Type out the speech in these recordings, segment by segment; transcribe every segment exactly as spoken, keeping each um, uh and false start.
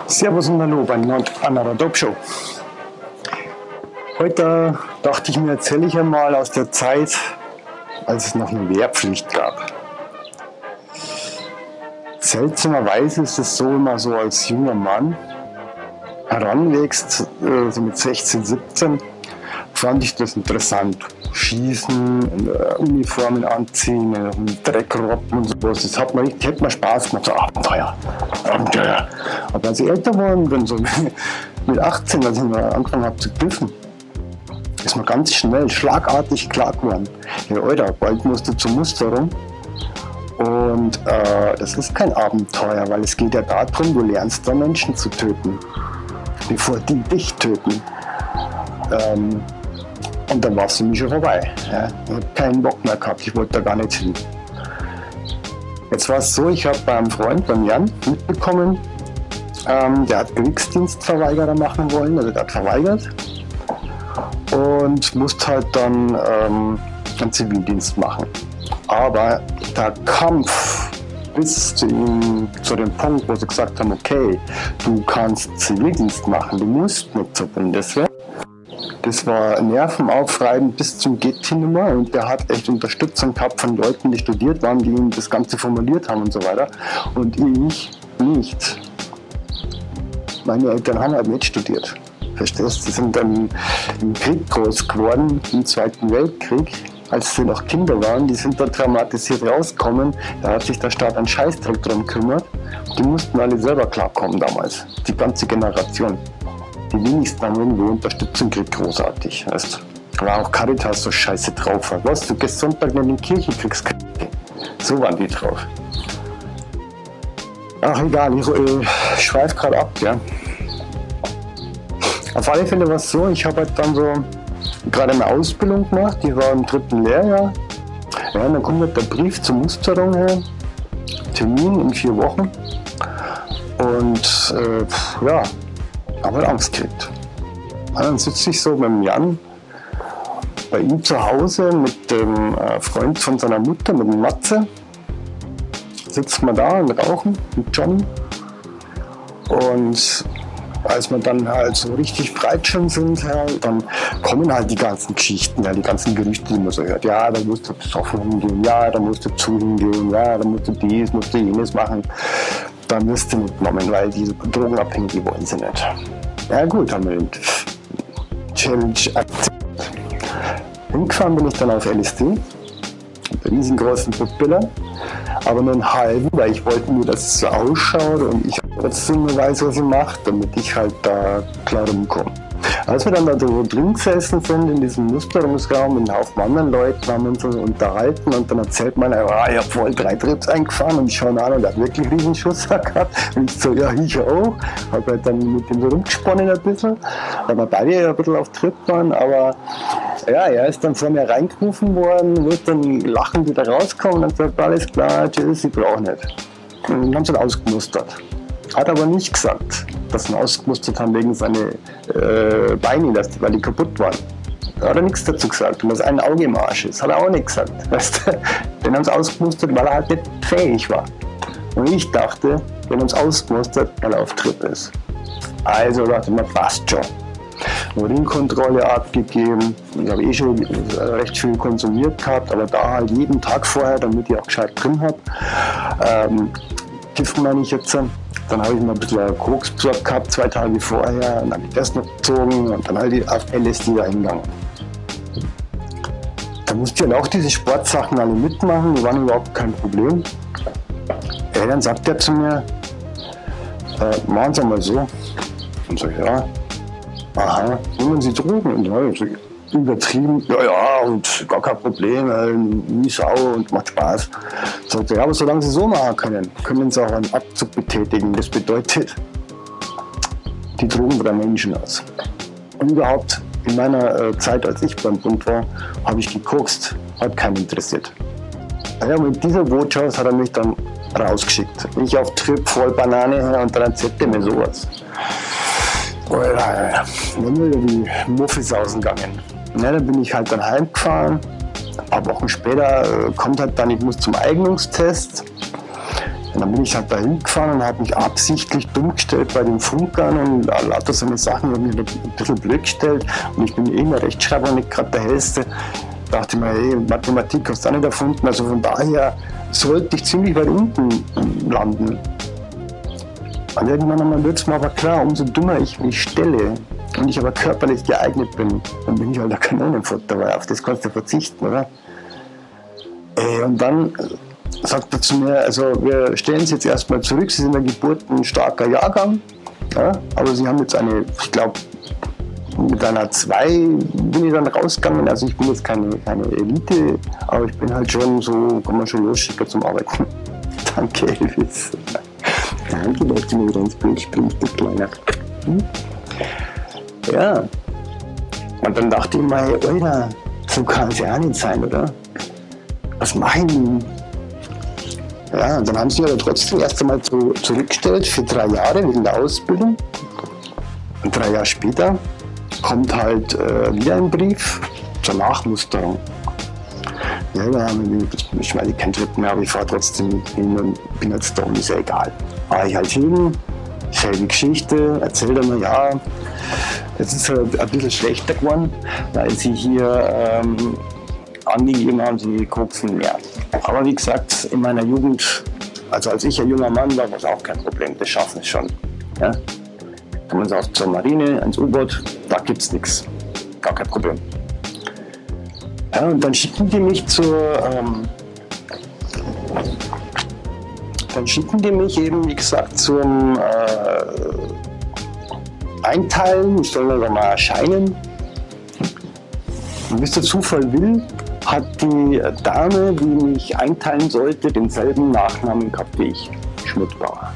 Servus und Hallo bei einer Talkshow. Heute dachte ich mir, erzähle ich einmal aus der Zeit, als es noch eine Wehrpflicht gab. Seltsamerweise ist es so, immer so als junger Mann heranwächst, so mit sechzehn, siebzehn, fand ich das interessant. Schießen, Uniformen anziehen, Dreck robben und sowas. Das hat mir richtig, hätte mir Spaß gemacht. So Abenteuer, Abenteuer. Aber als ich älter geworden bin, so mit achtzehn, als ich angefangen habe zu kiffen, ist mir ganz schnell, schlagartig klar geworden. Ja, Alter, bald musst du zur Musterung. Und äh, das ist kein Abenteuer, weil es geht ja darum, du lernst da Menschen zu töten, bevor die dich töten. Ähm, Und dann war es für mich schon vorbei. Ja. Ich habe keinen Bock mehr gehabt, ich wollte da gar nicht hin. Jetzt war es so, ich habe bei einem Freund, beim Jan, mitbekommen, ähm, der hat Kriegsdienstverweigerer machen wollen, also der hat verweigert und musste halt dann ähm, einen Zivildienst machen. Aber der Kampf bis zu ihm, zu dem Punkt, wo sie gesagt haben, okay, du kannst Zivildienst machen, du musst nicht zur Bundeswehr. Das war nervenaufreibend bis zum Geht-Hin-Nummer und der hat echt Unterstützung gehabt von Leuten, die studiert waren, die ihm das Ganze formuliert haben und so weiter. Und ich nicht. Meine Eltern haben halt nicht studiert. Verstehst du? Die sind dann im Krieg groß geworden, im Zweiten Weltkrieg, als sie noch Kinder waren. Die sind da traumatisiert rausgekommen. Da hat sich der Staat einen Scheißdreck drum gekümmert. Die mussten alle selber klarkommen damals. Die ganze Generation. Die wenigsten haben irgendwo Unterstützung gekriegt, großartig. Weißt? War auch Caritas so scheiße drauf. Was, du gehst Sonntag in die Kirche, kriegst Krieg. So waren die drauf. Ach egal, ich, ich schweife gerade ab. Ja. Auf alle Fälle war es so, ich habe halt dann so gerade eine Ausbildung gemacht, die war im dritten Lehrjahr. Ja, und dann kommt halt der Brief zur Musterung her, Termin in vier Wochen. Und äh, ja, habe halt Angst gekriegt. Ja, dann sitze ich so beim Jan bei ihm zu Hause mit dem äh, Freund von seiner Mutter, mit dem Matze. Sitzen wir da und rauchen mit Johnny. Und als wir dann halt so richtig breit schon sind, ja, dann kommen halt die ganzen Geschichten, ja, die ganzen Gerüchte, die man so hört. Ja, da musst du besoffen hingehen, ja, da musst du zu hingehen, ja, da musst du dies, musst du jenes machen. Dann wirst du nicht genommen, weil diese Drogenabhängigen wollen sie nicht. Ja gut, haben wir den Challenge akzeptiert. Hingefahren bin ich dann auf L S D, einen riesengroßen Pupiller, aber nur einen halben, weil ich wollte nur, dass es so ausschaut und ich trotzdem nur weiß, was ich mache, damit ich halt da klar rumkomme. Als wir dann da so drin gesessen sind, in diesem Musterungsraum, mit einem Haufen anderen Leuten, haben wir uns so unterhalten und dann erzählt man, ah, ich habe voll drei Trips eingefahren und ich schaue ihn an und er hat wirklich einen riesen Schuss gehabt. Und ich so, ja, ich auch. Habe halt dann mit dem so rumgesponnen ein bisschen, weil wir beide ein bisschen auf Trip waren, aber ja, er ist dann vor mir reingerufen worden, wird dann lachend wieder rauskommen und sagt, alles klar, tschüss, ich brauche nicht. Und dann haben sie ihn ausgemustert. Hat aber nicht gesagt, dass sie ihn ausgemustert haben wegen seiner äh, Beine, dass, weil die kaputt waren. Da hat er nichts dazu gesagt. Und dass ein Auge im Arsch ist, hat er auch nicht gesagt. Weißt du? Den haben sie ausgemustert, weil er halt nicht fähig war. Und ich dachte, den haben sie ausgemustert, weil er auf Trip ist. Also dachte ich mir, passt schon. Urinkontrolle abgegeben. Ich habe eh schon recht viel konsumiert gehabt, aber da halt jeden Tag vorher, damit ich auch gescheit drin habe. Ähm, Kiffen meine ich jetzt. Dann habe ich mal ein bisschen Koks besorgt gehabt, zwei Tage vorher, und dann habe ich das noch gezogen und dann halt auf L S D da hingegangen. Da musste ich halt auch diese Sportsachen alle mitmachen, die waren überhaupt kein Problem. Ja, dann sagt er zu mir, äh, machen Sie mal so. Und so, ja, aha, nehmen Sie Drogen? Und ja, so übertrieben, ja, ja, und gar kein Problem, äh, nie Sau und macht Spaß. Sagt er, ja, aber solange Sie so machen können, können Sie auch einen Abzug betätigen. Das bedeutet, die Drogen drei Menschen aus. Und überhaupt, in meiner äh, Zeit, als ich beim Bund war, habe ich gekokst, hat keinen interessiert. Ja, mit dieser Botschaft hat er mich dann rausgeschickt. Ich auf Trip, voll Banane her und dann erzählt er mir sowas. Alter, dann wieder die Muffis ausgegangen. Ja, dann bin ich halt dann heimgefahren. Ein paar Wochen später äh, kommt halt dann, ich muss zum Eignungstest. Und dann bin ich halt da hingefahren und habe mich absichtlich dumm gestellt bei den Funkern und lauter so eine Sachen, habe mich ein bisschen blöd gestellt. Und ich bin eh ein Rechtschreiber und nicht gerade der Hellste. Da dachte ich mir, hey, Mathematik hast du auch nicht erfunden. Also von daher sollte ich ziemlich weit unten landen. Und irgendwann einmal wird es mir aber klar, umso dümmer ich mich stelle und ich aber körperlich geeignet bin, dann bin ich halt der Kanonenfutter, weil auf das kannst du verzichten, oder? Ey, und dann sagt er zu mir, also wir stellen Sie jetzt erstmal zurück, Sie sind ein geburtenstarker Jahrgang, ja, aber Sie haben jetzt eine, ich glaube, mit einer zwei bin ich dann rausgegangen, also ich bin jetzt keine, keine Elite, aber ich bin halt schon so, kann man schon losschicken zum Arbeiten. Danke, Elvis. Danke, dass du mir wieder ins Bild springst, du Kleiner. Hm? Ja. Und dann dachte ich mir, hey, Alter, so kann es ja auch nicht sein, oder? Was machen die? Ja, und dann haben sie mich aber trotzdem erst einmal zu, zurückgestellt für drei Jahre wegen der Ausbildung. Und drei Jahre später kommt halt äh, wieder ein Brief zur Nachmusterung. Ja, ja, ich meine, ich keinen Schritt mehr, aber ich fahre trotzdem hin und bin jetzt da und ist ja egal. Fahre ich halt hin, selbe Geschichte, erzählt er mir, ja, es ist halt ein bisschen schlechter geworden, weil sie hier ähm, angegeben haben, sie koksen mehr. Aber wie gesagt, in meiner Jugend, also als ich ein junger Mann war, war es auch kein Problem, das schaffen es schon. Ja? Kann man sagen, zur Marine, ans U-Boot, da gibt es nichts, gar kein Problem. Ja, und dann schicken die mich zur, ähm, dann schicken die mich eben, wie gesagt, zum äh, Einteilen, ich soll da mal erscheinen. Und wie es der Zufall will, hat die Dame, die mich einteilen sollte, denselben Nachnamen gehabt wie ich, Schmidtbauer.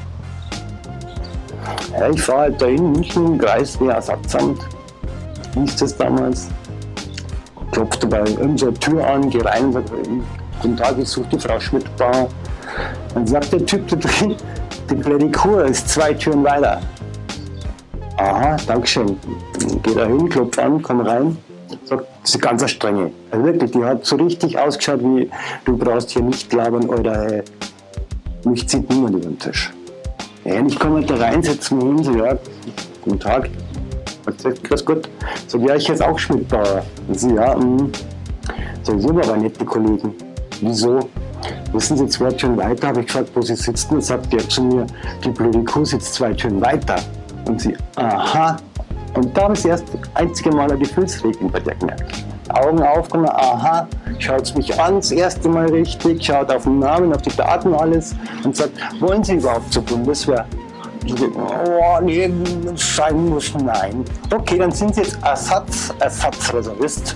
Ja, ich fahre halt da in München, Kreiswehrersatzamt, hieß das damals. Klopfte bei irgendeiner Tür an, gehe rein und sage, guten Tag, ich suche die Frau Schmidtbauer. Dann sagt der Typ da drin, die Plädikur ist zwei Türen weiter. Aha, Dankeschön. Geh da hin, klopf an, komm rein. Sagt, das ist ganz eine strenge. Also wirklich, die hat so richtig ausgeschaut wie, du brauchst hier nicht labern, oder mich zieht niemand über den Tisch. Ja, ich komme halt da rein, setze mich hin, so, ja, guten Tag. Sagt, grüß Gott. Sag, ja, ich jetzt auch Schmidtbauer. Und sie, ja, mh. Sag, ich aber nette Kollegen. Wieso? Wissen Sie, zwei Türen weiter, habe ich gefragt, wo Sie sitzen. Und sagt der zu mir, die blöde Kuh sitzt zwei Türen weiter. Und sie, aha. Und da habe ich das erste, einzige Mal eine Gefühlsregung bei der gemerkt. Augen aufgemacht, aha, schaut mich an, das erste Mal richtig, schaut auf den Namen, auf die Daten, alles und sagt, wollen Sie überhaupt zur Bundeswehr? Ich denke, oh nee, sein muss, nein. Okay, dann sind Sie jetzt Ersatz, Ersatzreservist.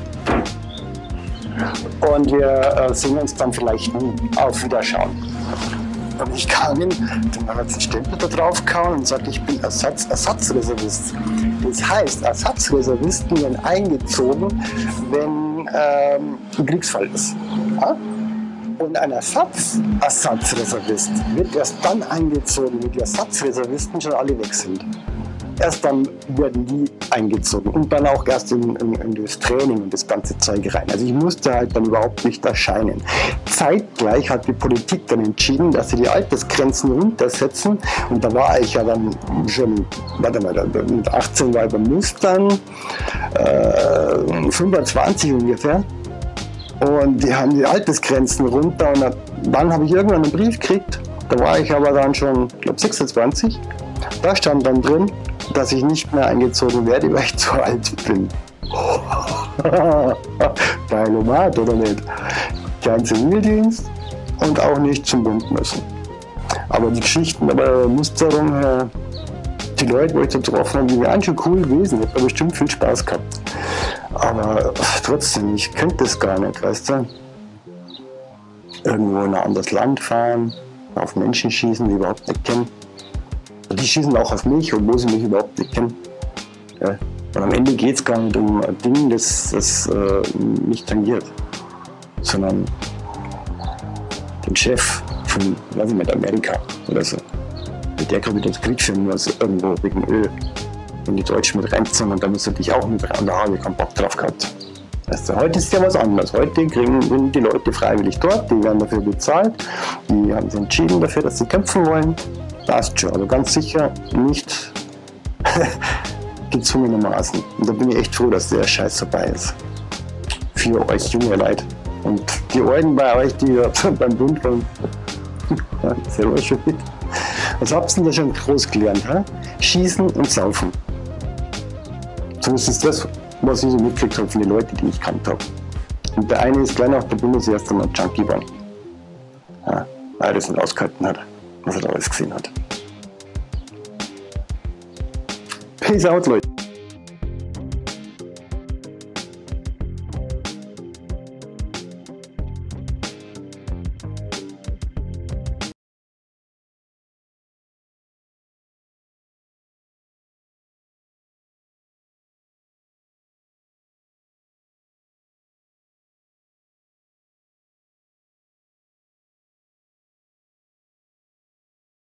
Und wir äh, sehen uns dann vielleicht nie. Auf Wiederschauen. Und ich kam hin, dann hat sie einen Stempel da drauf gehauen und sagt, ich bin Ersatz, Ersatzreservist. Das heißt, Ersatzreservisten werden eingezogen, wenn ähm, ein Kriegsfall ist. Ja? Und ein Ersatz, Ersatzreservist wird erst dann eingezogen, wenn die Ersatzreservisten schon alle weg sind. Erst dann werden die eingezogen und dann auch erst in, in, in das Training und das ganze Zeug rein. Also ich musste halt dann überhaupt nicht erscheinen. Zeitgleich hat die Politik dann entschieden, dass sie die Altersgrenzen runtersetzen und da war ich ja dann schon, warte mal, mit achtzehn war ich beim Mustern, äh, fünfundzwanzig ungefähr. Und die haben die Altersgrenzen runter und dann habe ich irgendwann einen Brief gekriegt, da war ich aber dann schon, ich glaube sechsundzwanzig, da stand dann drin, dass ich nicht mehr eingezogen werde, weil ich zu alt bin. Geilomat, oder nicht? Kein Zivildienst und auch nicht zum Bund müssen. Aber die Geschichten bei der Musterung, die Leute, die ich da getroffen habe, die waren schon cool gewesen. Ich habe bestimmt viel Spaß gehabt. Aber trotzdem, ich könnte das gar nicht, weißt du? Irgendwo in ein anderes Land fahren, auf Menschen schießen, die ich überhaupt nicht kenne. Die schießen auch auf mich, obwohl sie mich überhaupt nicht kennen. Ja. Und am Ende geht es gar nicht um ein Ding, das, das äh, mich tangiert, sondern den Chef von, weiß ich nicht, Amerika oder so. Der kann wieder das Krieg führen muss, irgendwo wegen Öl. Wenn die Deutschen mit reinziehen und dann muss er dich auch mit rein. Und da habe ich keinen Bock drauf gehabt. Also heute ist ja was anderes. Heute kriegen sind die Leute freiwillig dort, die werden dafür bezahlt, die haben sich entschieden dafür, dass sie kämpfen wollen. Passt schon, aber ganz sicher nicht gezwungenermaßen. Und da bin ich echt froh, dass der Scheiß vorbei ist. Für euch junge Leute. Und die Alten bei euch, die beim Bund waren, ja, selber schon mit. Was habt ihr denn da schon groß gelernt? Ha? Schießen und saufen. Zumindest das, was ich so mitgekriegt habe von den Leuten, die ich kannt habe. Und der eine ist gleich nach der Bundeswehr dann ein Junkie geworden. Ja, weil er das nicht ausgehalten hat, was er da alles gesehen hat. Peace out, Leute.